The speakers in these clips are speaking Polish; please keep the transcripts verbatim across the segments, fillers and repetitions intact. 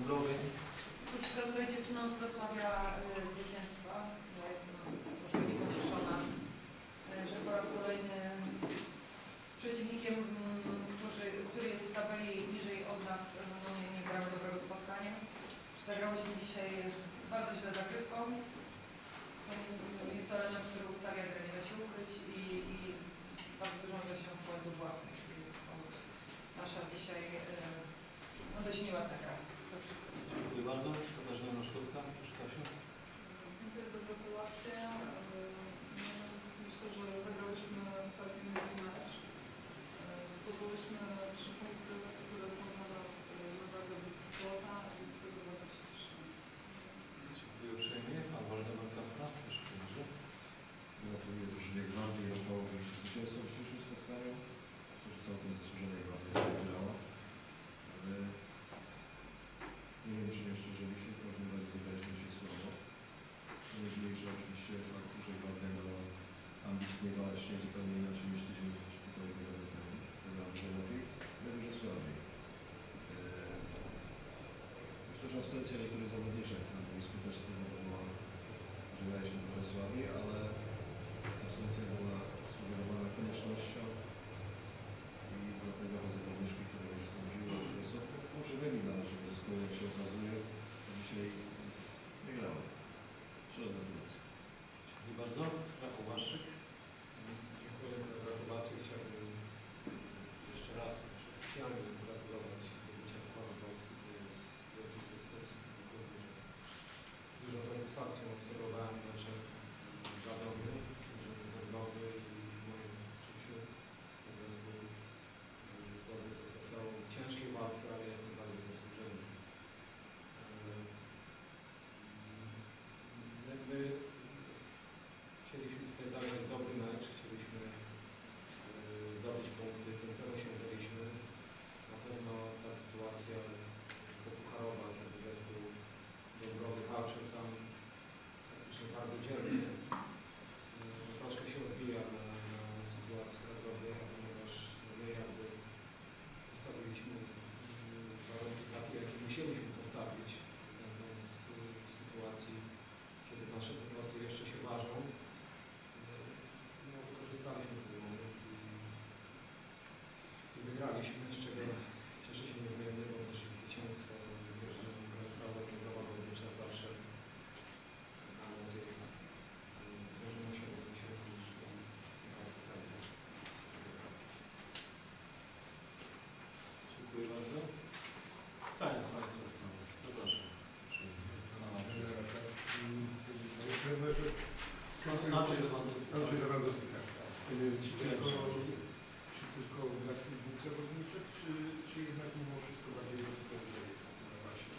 mundurowej. Cóż, gratuluję dziewczynom z Wrocławia y, zwycięstwa. Ja jestem troszkę niepocieszona, y, że po raz kolejny z przeciwnikiem, y, który, który jest w tabeli niżej od nas, y, no nie, nie gramy dobrego spotkania. Zagrałyśmy dzisiaj bardzo źle zagrywką, co jest element, który ustawia grę, nie da się ukryć i, i z bardzo dużą ilością błędów własnych. Więc nasza dzisiaj y, no dość nieładna gra. To wszystko. Dziękuję bardzo. Katarzyna Noszkocka, proszę Kasiu. Dziękuję za gratulacje. Myślę, że zagrałyśmy całkiem niezły mecz. Zdobyłyśmy trzy punkty, które są dla nas na wagę bez złota, więc z tego bardzo się cieszymy. Dziękuję uprzejmie. Pan Waldemar Kawka, proszę bardzo. Gratuluję drużynie Gwardy i Rafałowi zwycięstwa w dzisiejszym spotkaniu, którzy całkiem zasłużenie Gwardy wygrała. Nie wiem, czy nie szczerzyliśmy, w każdym razie zagraliśmy się słabo. Najważniejsze oczywiście fakt, że Gwardiego ambitnie walcznie zupełnie inaczej niż tydzień czy półtorej tygodnia temu. Wygląda dużo lepiej, my dużo słabiej. Myślę, że absencja niektórych zawodniczek na boisku też spowodowała, że graliśmy trochę słabiej, ale absencja była spowodowana koniecznością i dlatego te zawodniczki, które wystąpiły, które są używymi dla naszego zespołu, jak się okazuje, dzisiaj nie grały. Jeszcze raz gratulacje. Dziękuję bardzo. Rafał Łaszczyk. Dziękuję za gratulacje. Chciałbym jeszcze raz oficjalnie gratulować zdobycia Pucharu Polski. To jest wielki sukces. Z dużą satysfakcją obserwowałem mecze Żadowy, że to jest nowy i w moim życiu ten zespół zdobył to trofeum w ciężkiej walce, ale jak najbardziej zasłużenie. My, my chcieliśmy tutaj zagrać dobry mecz, chcieliśmy zdobyć punkty, tym celem osiągnęliśmy. Na pewno ta sytuacja popucharowa, kiedy zespół Dąbrowy walczył tam faktycznie bardzo dzielnie, troszkę się odbija na, na sytuacji kadrowej, ponieważ my jakby postawiliśmy warunki takie, jakie musieliśmy postawić, będąc w sytuacji, kiedy nasze głosy jeszcze się ważą. No, wykorzystaliśmy ten moment i, i wygraliśmy, z czego cieszę się niezmiernie, bo też zwycięstwo wiesz, że Krasnodar Dąbrowa Górnicza zawsze dla nas jest dużym osiągnięciem i bardzo cenne. Dziękuję bardzo. Pytania z Państwa strony. Zapraszam. Andrzej Lewandowski. Andrzej Lewandowski, tak. Czy tylko, czy tylko dla tych dwóch zawodniczych, czy, czy jednak mimo wszystko bardziej rozpoczęli na właśnie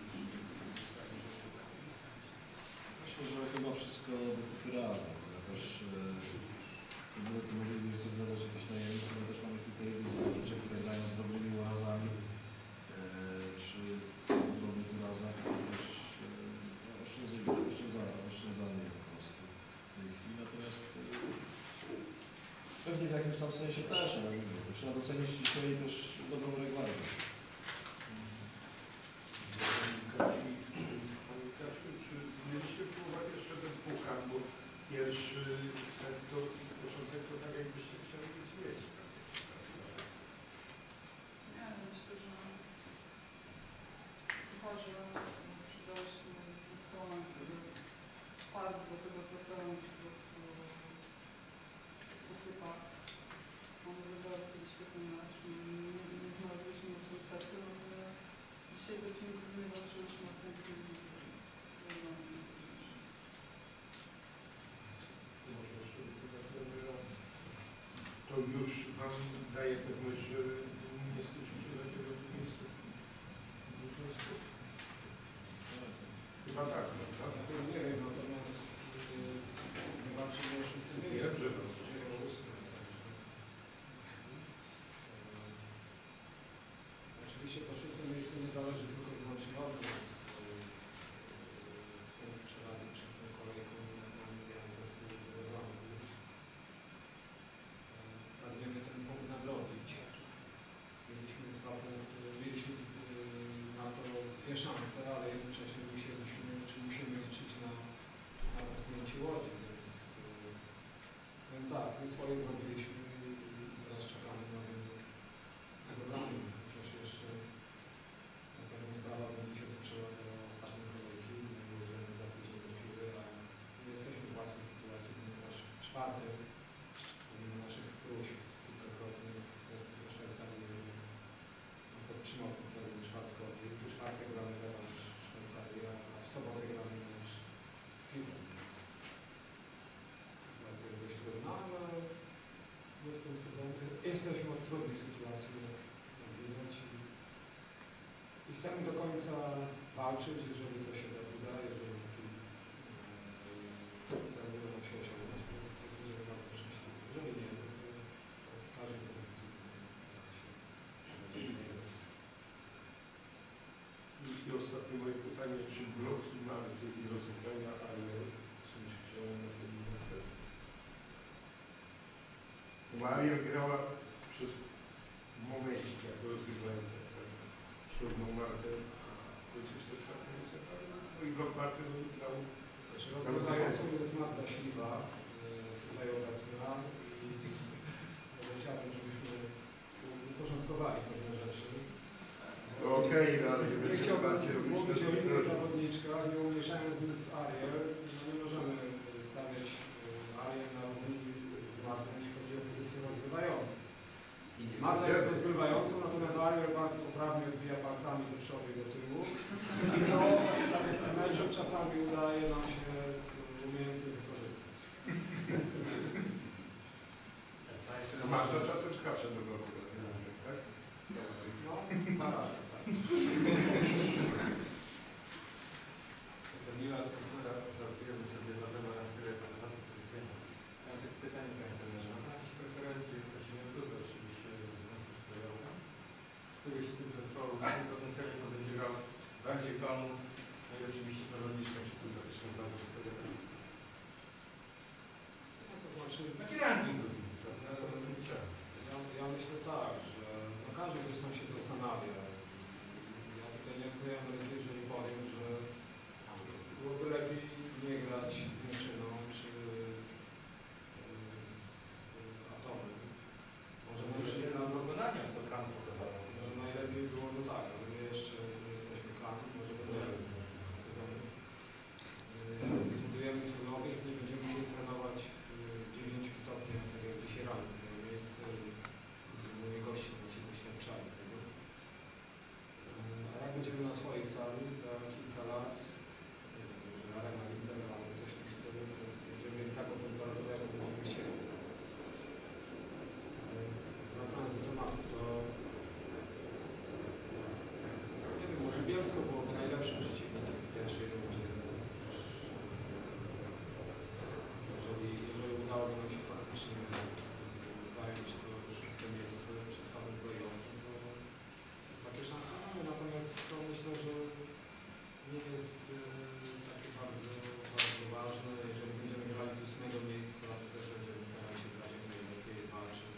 Myślę, że chyba wszystko popieramy. Jakoś e, to możliwe, że się zgadzać jakieś najemnicy, ale też mamy tutaj zawodniczek, które grają z drobnymi urazami, e, czy w drobnych urazach, jakoś e, oszczędzanie po prostu w tej chwili. Natomiast e, pewnie w jakimś tam sensie też, no, trzeba docenić dzisiaj też dobrą regularność. Pani Kasiu, czy mieliście pod uwagę jeszcze ten puchar, bo pierwszy set to początek to tak jakbyście chcieli nic mieć. Nie, myślę, że w pucharze przydałyśmy z zespołem, który wpadł do tego trofeum po prostu po typach. Mamy zagrali świetny mecz, nie, nie znalazłyśmy już recepty, natomiast dzisiaj definitywnie walczyliśmy o punkty wewnętrzne. To już Wam daje pewność, że nie skończycie na dziewiątym miejscu. Chyba tak, prawda? Ja tego nie wiem, natomiast nie walczymy o szóstym miejscu. Wiem, że Oczywiście to szóste miejsce nie zależy tylko i wyłącznie od nas. Punkt przewagi przed tą kolejką na zespół wybudowany. Pragniemy ten punkt nadrobić. Mieliśmy dwa punkty, mieliśmy na to dwie dwie szanse, ale jednocześnie musieliśmy, czy musimy liczyć na, na dotknięcie łodzi, więc yy, powiem tak, my swoje zrobiliśmy i teraz czekamy na wynik wybrany, chociaż jeszcze na pewno sprawa będzie się toczyła do ostatniej kolejki, nie możemy za tydzień do piły, a nie jesteśmy w łatwej sytuacji, ponieważ w czwartek, pomimo naszych próśb kilkakrotnie zespół ze Szwajcarii podtrzymał ten termin czwartkowy. W czwartek gramy rewanż w Szwajcarii, a w sobotę gramy mecz w piłę, więc sytuacja jest dość trudna, ale my w tym sezonie jesteśmy od trudnych sytuacji, jak widać, i, i chcemy do końca walczyć, jeżeli to się uda, jeżeli taki e, cel uda nam się osiągnąć, to będziemy bardzo szczęśliwi. Jeżeli nie, no to z każdej pozycji staramy się wygrać. I ostatnie moje pytanie, czy bloki Marty i rozegrania Ariel są chciałem na ten moment? Bo Ariel grała przez moment jako rozgrywająca ślubną Martę, a kończy w czwartym miejscu. No i blok Marty grał. Znaczy, rozgrywającą jest Magda Śliwa, yy, tutaj obecna, i ja chciałbym, żebyśmy uporządkowali pewne rzeczy. No okej, okay, ale nie Nie będzie chciałbym mówić o innych zawodniczkach, nie umieszając nic z Ariel. No nie możemy stawiać Ariel na równi z Martą, jeśli chodzi o pozycję rozgrywającą. Marta jest rozgrywającą, natomiast Ariel bardzo poprawnie odbija palcami do przodu i do tyłu. I to meczu czasami udaje nam się umiejętnie wykorzystać. No Marta czasem skacze do bloku, tak? No, dwa razy, tak. Miła atmosfera, żartujemy sobie na temat, na które pan pozycyjne. Mam takie pytanie, panie trenerze. Mam jakieś preferencje, prosimy kluby oczywiście w związku z playoffem. Któryś z tych zespołów potencjalnie będzie grał bardziej panu, no i oczywiście zawodniczką czy sympatyczną panu odpowiadam. No to znaczy, Taki ranking robimy, prawda? ja, ja myślę tak, że no każdy gdzieś tam się zastanawia. Ja tutaj nie odkryłem ręki, jeżeli powiem, że byłoby lepiej nie grać z Mieszyną czy z Atomem. Może Już najlepiej, nie na pokonaniu, co Kan pokazał. może najlepiej byłoby tak, ale my jeszcze nie jesteśmy klanem, może będziemy w sezonie. Budujemy swój obiekt, nie będziemy musieli trenować w dziewięciu stopniach, tak jak dzisiaj rano. To jest moi goście, którzy się doświadczali tego. A jak będziemy na swojej sali za kilka lat, nie wiem, może Arena Linder albo coś w tym stylu, to będziemy mieli taką temperaturę, jaką będziemy chcieli. Wracając do tematu, to nie wiem, może Bielsko byłoby najlepszym przeciwnikiem w pierwszej rundzie. Jeżeli, jeżeli udałoby nam się faktycznie zająć to szóste miejsce przed fazą play-offu, to takie szanse mamy. Natomiast to myślę, że nie jest e, takie bardzo, bardzo ważne. Jeżeli będziemy grali z ósmego miejsca, to też będziemy starali się grać jak najlepiej, walczyć.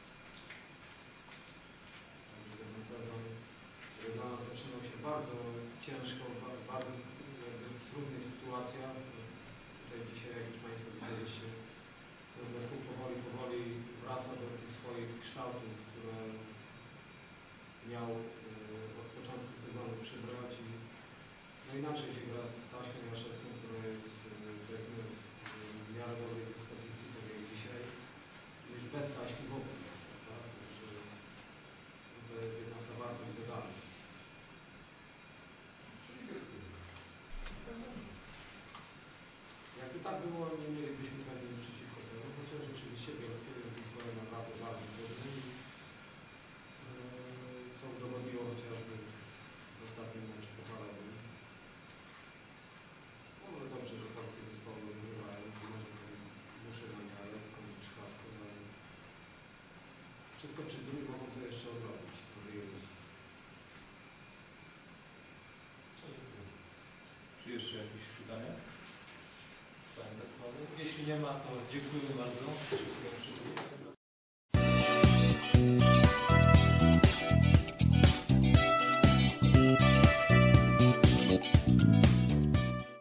Także ten sezon, który dla nas zaczynał się bardzo ciężko, w bardzo jakby trudnych sytuacjach. Tutaj dzisiaj, jak już Państwo widzieliście, ten zespół powoli, powoli wraca do tych swoich kształtów, które miał y, od początku sezonu przybrać i no inaczej się gra z Taśką Jaszewską, która jest y, powiedzmy w miarę dobrej dyspozycji, tak jak dzisiaj, niż bez Taśki w ogóle. Tak? Także to jest jednak ta wartość dodana. Jakby tak było, nie mielibyśmy pewnie nic przeciwko temu, chociaż rzeczywiście Bielskie jest zespołem naprawdę bardzo trudnym, co udowodniło chociażby w ostatnim meczu pokalowym. No ale dobrze, że polskie zespoły wygrywają, może to muszę na miarę lekką szkawkę, ale wszystko przed nimi mogą to jeszcze odrobić, to wyjeździ. Czy jeszcze jakieś pytania? Państwa strony? Jeśli nie ma, to dziękuję bardzo. Dziękuję wszystkim.